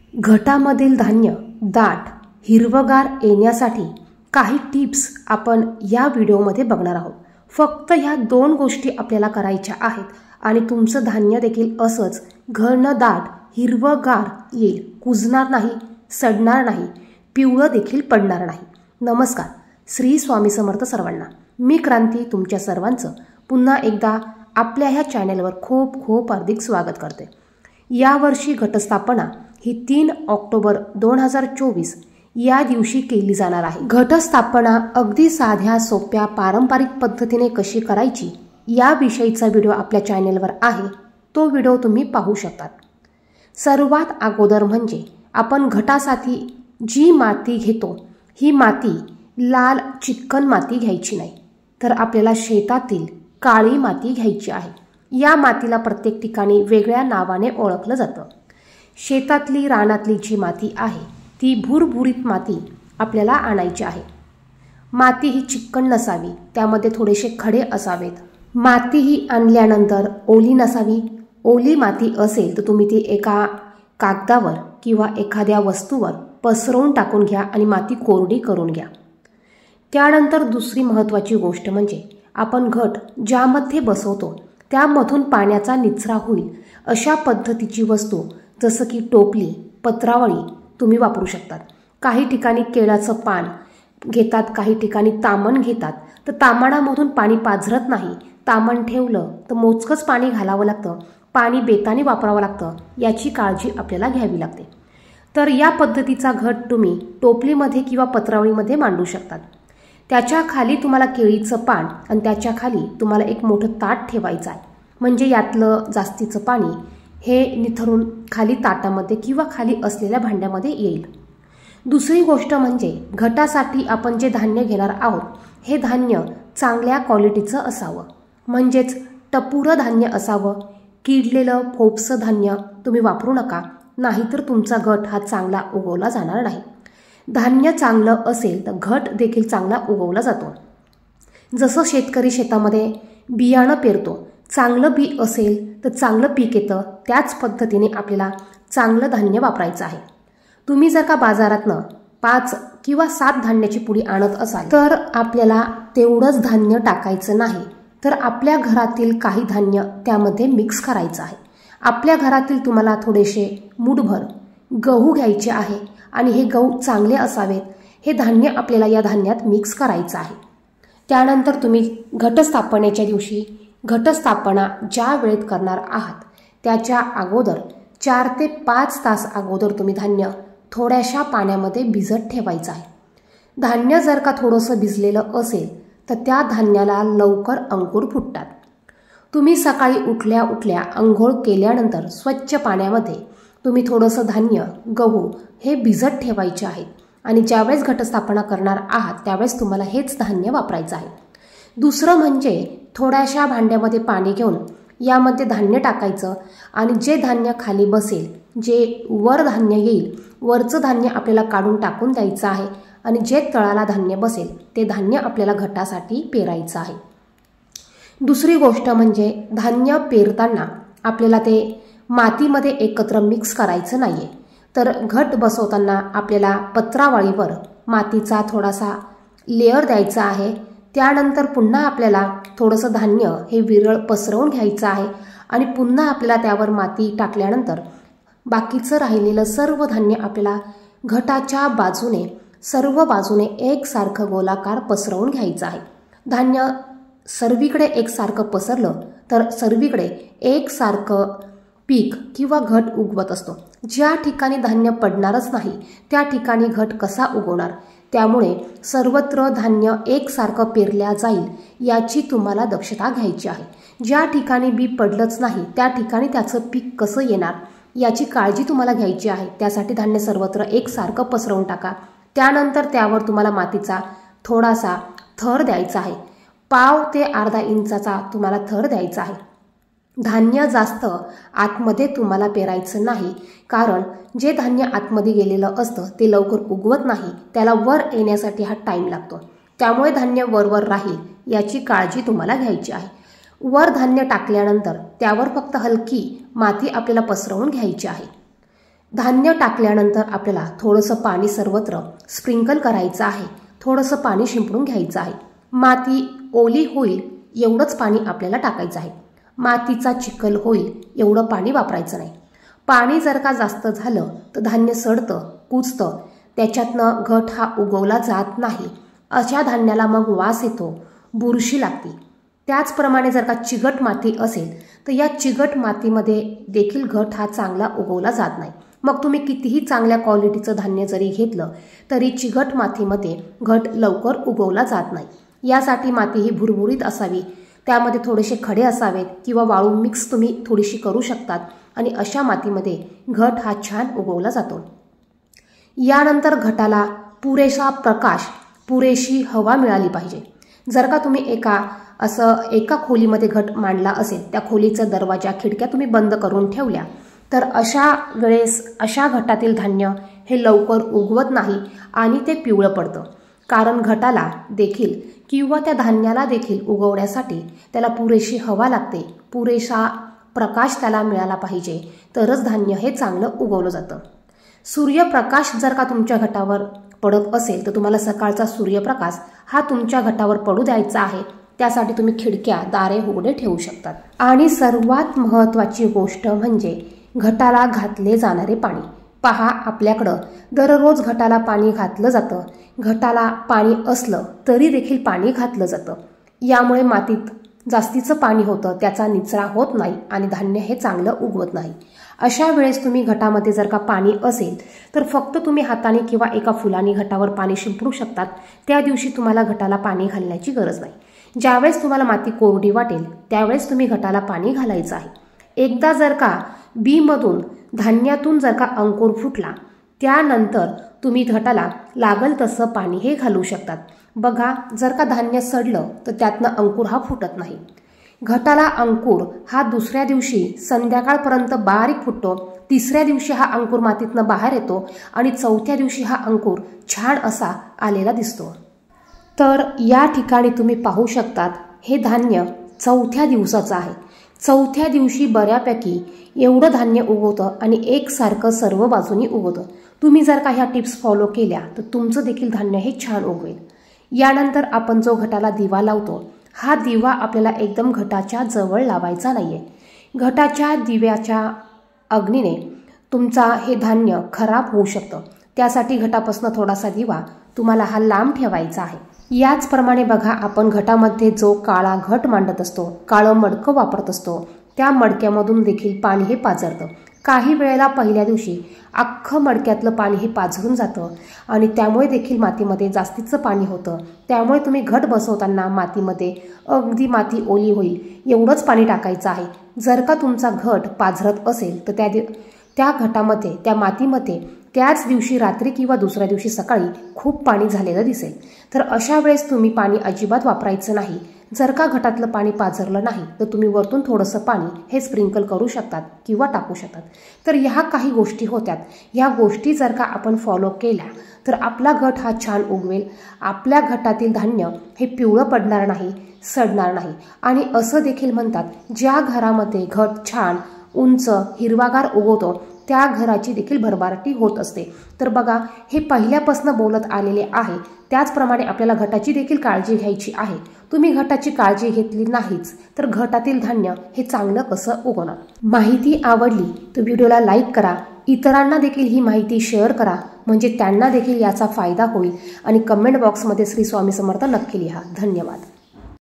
घटामधील धान्य दाट हिरवगार येण्यासाठी काही टिप्स आपण या व्हिडिओमध्ये बघणार आहोत। फक्त ह्या दोन गोष्टी आपल्याला करायच्या आहेत आणि तुमचं धान्य देखील असंच घन दाट हिरवगार येईल, कुजणार नाही, सडणार नाही, पिवळं देखील पडणार नाही। नमस्कार, श्री स्वामी समर्थ सर्वांना। मी क्रांती तुमच्या सर्वांचं पुन्हा एकदा आपल्या ह्या चॅनलवर खूप खूप हार्दिक स्वागत करते। यावर्षी घटस्थापना ही 3 ऑक्टोबर 2024 या दिवशी केली जाणार आहे। घटस्थापना अगदी साध्या सोप्या पारंपरिक पद्धतीने कशी करायची याविषयीचा व्हिडिओ आपल्या चॅनलवर आहे, तो व्हिडिओ तुम्ही पाहू शकतात। सर्वात अगोदर म्हणजे आपण घटासाठी जी माती घेतो ही माती लाल चिकन माती घ्यायची नाही, तर आपल्याला शेतातील काळी माती घ्यायची आहे। या मातीला प्रत्येक ठिकाणी वेगळ्या नावाने ओळखलं जातं। शेतातली रानातली जी माती आहे ती भुरभुरीत माती आपल्याला आणायची आहे। माती ही चिकन नसावी, त्यामध्ये थोडेसे खडे असावेत। माती ही आणल्यानंतर ओली नसावी। ओली माती असेल तर तुम्ही ती एका कागदावर किंवा एखाद्या वस्तूवर पसरवून टाकून घ्या आणि माती कोरडी करून घ्या। त्यानंतर दुसरी महत्त्वाची गोष्ट म्हणजे आपण घट ज्यामध्ये बसवतो त्यामधून पाण्याचा निचरा होईल अशा पद्धतीची वस्तू जसं की टोपली, पत्रावळी तुम्ही वापरू शकतात। काही ठिकाणी केळाचं पान घेतात, काही ठिकाणी तामण घेतात, तर तामणामधून पाणी पाझरत नाही। तामण ठेवलं तर मोजकंच पाणी घालावं लागतं, पाणी बेताने वापरावं लागतं, याची काळजी आपल्याला घ्यावी लागते। तर या पद्धतीचा घट तुम्ही टोपलीमध्ये किंवा पत्रावळीमध्ये मांडू शकतात। त्याच्या खाली तुम्हाला केळीचं पान आणि त्याच्या खाली तुम्हाला एक मोठं ताट ठेवायचं आहे, म्हणजे यातलं जास्तीचं पाणी हे निथरून खाली ताटामध्ये किंवा खाली असलेल्या भांड्यामध्ये येईल। दुसरी गोष्ट म्हणजे घटासाठी आपण जे धान्य घेणार आहोत हे धान्य चांगल्या क्वालिटीचं असावं, म्हणजेच टपुरं धान्य असावं। किडलेलं फोपसं धान्य तुम्ही वापरू नका, नाहीतर तुमचा घट हा चांगला उगवला जाणार नाही। धान्य चांगलं असेल तर घट देखील चांगला उगवला जातो। जसं शेतकरी शेतामध्ये बियाणं पेरतो, चांगलं बी असेल तर चांगलं पीक येतं, त्याच पद्धतीने आपल्याला चांगलं धान्य वापरायचं आहे। तुम्ही जर का बाजारातनं 5 किंवा 7 धान्याची पुडी आणत असाल तर आपल्याला तेवढंच धान्य टाकायचं नाही, तर आपल्या घरातील काही धान्य त्यामध्ये मिक्स करायचं आहे। आपल्या घरातील तुम्हाला थोडेसे मूठभर गहू घ्यायचे आहे आणि हे गहू चांगले असावेत। हे धान्य आपल्याला या धान्यात मिक्स करायचं आहे। त्यानंतर तुम्ही घटस्थापनेच्या दिवशी घटस्थापना ज्या वेळेत करणार आहात त्याच्या अगोदर 4 ते 5 तास अगोदर तुम्ही धान्य थोड्याशा पाण्यामध्ये भिजत ठेवायचं आहे। धान्य जर का थोडंसं भिजलेलं असेल तर त्या धान्याला लवकर अंकुर फुटतात। तुम्ही सकाळी उठल्या उठल्या अंघोळ केल्यानंतर स्वच्छ पाण्यामध्ये तुम्ही थोडंसं धान्य गहू हे भिजत ठेवायचे आहेत आणि ज्यावेळेस घटस्थापना करणार आहात त्यावेळेस तुम्हाला हेच धान्य वापरायचं आहे। दुसरं म्हणजे थोड्याशा भांड्यामध्ये पाणी घेऊन यामध्ये धान्य टाकायचं आणि जे धान्य खाली बसेल, जे वर धान्य येईल, वरचं धान्य आपल्याला काढून टाकून द्यायचं आहे आणि जे तळाला धान्य बसेल ते धान्य आपल्याला घटासाठी पेरायचं आहे। दुसरी गोष्ट म्हणजे धान्य पेरताना आपल्याला ते मातीमध्ये एकत्र मिक्स करायचं नाहीये, तर घट बसवताना आपल्याला पत्रावळीवर मातीचा थोडासा लेअर द्यायचा आहे। त्यानंतर पुन्हा आपल्याला थोडंसं धान्य हे विरळ पसरवून घ्यायचं आहे आणि पुन्हा आपल्याला त्यावर माती टाकल्यानंतर बाकीचं राहिलेलं सर्व धान्य आपल्याला घटाच्या बाजूने सर्व बाजूने एकसारखं गोलाकार पसरवून घ्यायचं आहे। धान्य सर्वीकडे एकसारखं पसरलं तर सर्वीकडे एकसारखं पीक किंवा घट उगवत असतो। ज्या ठिकाणी धान्य पडणारच नाही त्या ठिकाणी घट कसा उगवणार, त्यामुळे सर्वत्र धान्य एकसारखं पेरल्या जाईल याची तुम्हाला दक्षता घ्यायची आहे। ज्या ठिकाणी बी पडलंच नाही त्या ठिकाणी त्याचं पीक कसं येणार याची काळजी तुम्हाला घ्यायची आहे। त्यासाठी धान्य सर्वत्र एकसारखं पसरवून टाका। त्यानंतर त्यावर तुम्हाला मातीचा थोडासा थर द्यायचा आहे, 1/2 ते अर्धा इंचाचा तुम्हाला थर द्यायचा आहे। धान्य जास्त आतमध्ये तुम्हाला पेरायचं नाही, कारण जे धान्य आतमध्ये गेलेलं असतं ते लवकर उगवत नाही, त्याला वर येण्यासाठी हा टाईम लागतो। त्यामुळे धान्य वरवर राहील याची काळजी तुम्हाला घ्यायची आहे। वर धान्य टाकल्यानंतर त्यावर फक्त हलकी माती आपल्याला पसरवून घ्यायची आहे। धान्य टाकल्यानंतर आपल्याला थोडंसं पाणी सर्वत्र स्प्रिंकल करायचं आहे, थोडंसं पाणी शिंपडून घ्यायचं आहे. माती ओली होईल एवढंच पाणी आपल्याला टाकायचं आहे. मातीचा चिखल होईल एवढं पाणी वापरायचं नाही. पाणी जर का जास्त झालं तर धान्य सडतं, कुजतं, त्याच्यातनं घट हा उगवला जात नाही. अशा धान्याला मग वास येतो, बुरशी लागते. त्याचप्रमाणे जर का चिकट माती असेल तर या चिकट मातीमध्ये देखील घट हा चांगला उगवला जात नाही. मग तुम्ही कितीही चांगल्या क्वालिटीचं धान्य जरी घेतलं तरी चिकट मातीमध्ये घट लवकर उगवला जात नाही. यासाठी माती ही भुरभुरीत असावी, त्यामध्ये थोडेसे खडे असावेत किंवा वाळू मिक्स तुम्ही थोडीशी करू शकतात आणि अशा मातीमध्ये घट हा छान उगवला जातो. यानंतर घटाला पुरेसा प्रकाश, पुरेशी हवा मिळाली पाहिजे. जर का तुम्ही एका खोलीमध्ये घट मांडला असेल, त्या खोलीचा दरवाजा खिडक्या तुम्ही बंद करून ठेवल्या तर अशा वेळेस अशा घटातील धान्य हे लवकर उगवत नाही आणि ते पिवळं पडतं. कारण घटाला देखील किंवा त्या धान्याला देखील उगवण्यासाठी त्याला पुरेशी हवा लागते, पुरेसा प्रकाश त्याला मिळाला पाहिजे, तरच धान्य हे चांगलं उगवलं जातं. सूर्यप्रकाश जर का तुमच्या घटावर पडत असेल तर तुम्हाला सकाळचा सूर्यप्रकाश हा तुमच्या घटावर पडू द्यायचा आहे. त्यासाठी तुम्ही खिडक्या, दारे उघडे ठेवू शकतात. आणि सर्वात महत्त्वाची गोष्ट म्हणजे घटाला घातले जाणारे पाणी. पहा, आपल्याकडं दररोज घटाला पाणी घातलं जातं. घटाला पाणी असलं तरी देखील पाणी घातलं जातं. यामुळे मातीत जास्तीचं पाणी होतं, त्याचा निचरा होत नाही आणि धान्य हे चांगलं उगवत नाही. अशा वेळेस तुम्ही घटामध्ये जर का पाणी असेल तर फक्त तुम्ही हाताने किंवा एका फुलाने घटावर पाणी शिंपडू शकतात. त्या दिवशी तुम्हाला घटाला पाणी घालण्याची गरज नाही. ज्यावेळेस तुम्हाला माती कोरडी वाटेल त्यावेळेस तुम्ही घटाला पाणी घालायचं आहे. एकदा जर का बीमधून, धान्यातून जर का अंकुर फुटला त्यानंतर तुम्ही घटाला लागल तसं पाणी हे घालू शकतात. बघा, जर का धान्य सडलं तर त्यातनं अंकुर हा फुटत नाही. घटाला अंकुर हा दुसऱ्या दिवशी संध्याकाळपर्यंत बारीक फुटतो. तिसऱ्या दिवशी हा अंकुर मातीतनं बाहेर येतो आणि चौथ्या दिवशी हा अंकुर छान असा आलेला दिसतो. तर या ठिकाणी तुम्ही पाहू शकतात हे धान्य चौथ्या दिवसाचं आहे. चौथ्या दिवशी बऱ्यापैकी एवढं धान्य उगवतं आणि एकसारखं सर्व बाजूनी उगवतं. तुम्ही जर का ह्या टिप्स फॉलो केल्या तर तुमचं देखील धान्य हे छान उगवेल. यानंतर आपण जो घटाला दिवा लावतो, हा दिवा आपल्याला एकदम घटाच्या जवळ लावायचा नाहीये. घटाच्या दिव्याच्या अग्नीने तुमचा हे धान्य खराब होऊ शकतं. त्यासाठी घटापासून थोडासा दिवा तुम्हाला हा लांब ठेवायचा आहे. याचप्रमाणे बघा, आपण घटामध्ये जो काळा घट मांडत असतो, काळं मडकं वापरत असतो, त्या मडक्यामधून देखील पाणी हे पाझरतं. काही वेळेला पहिल्या दिवशी अख्खं मडक्यातलं पाणी हे पाझरून जातं आणि त्यामुळे देखील मातीमध्ये जास्तीचं पाणी होतं. त्यामुळे तुम्ही घट बसवताना मातीमध्ये अगदी माती ओली होईल एवढंच पाणी टाकायचं आहे. जर का तुमचा घट पाझरत असेल तर त्या घटामध्ये, त्या मातीमध्ये त्याच दिवशी रात्री किंवा दुसऱ्या दिवशी सकाळी खूप पाणी झालेलं दिसेल. तर अशा वेळेस तुम्ही पाणी अजिबात वापरायचं नाही. जर का घटातलं पाणी पाझरलं नाही तर तुम्ही वरतून थोडंसं पाणी हे स्प्रिंकल करू शकतात किंवा टाकू शकतात. तर ह्या काही गोष्टी होत्यात. ह्या गोष्टी जर का आपण फॉलो केल्या तर आपला घट हा छान उगवेल. आपल्या घटातील धान्य हे पिवळं पडणार नाही, सडणार नाही. आणि असं देखील म्हणतात, ज्या घरामध्ये घट छान उंच हिरवागार उगवतो त्या घराची देखील भरभराटी होत असते. तर बघा, हे पहिल्यापासून बोलत आलेले आहे. त्याचप्रमाणे आपल्याला घटाची देखील काळजी घ्यायची आहे. तुम्ही घटाची काळजी घेतली नाहीच तर घटातील धान्य हे चांगलं कसं उगवणार. माहिती आवडली तर व्हिडिओला लाईक करा, इतरांना देखील ही माहिती शेअर करा, म्हणजे त्यांना देखील याचा फायदा होईल. आणि कमेंट बॉक्समध्ये श्री स्वामी समर्थ नक्की लिहा. धन्यवाद.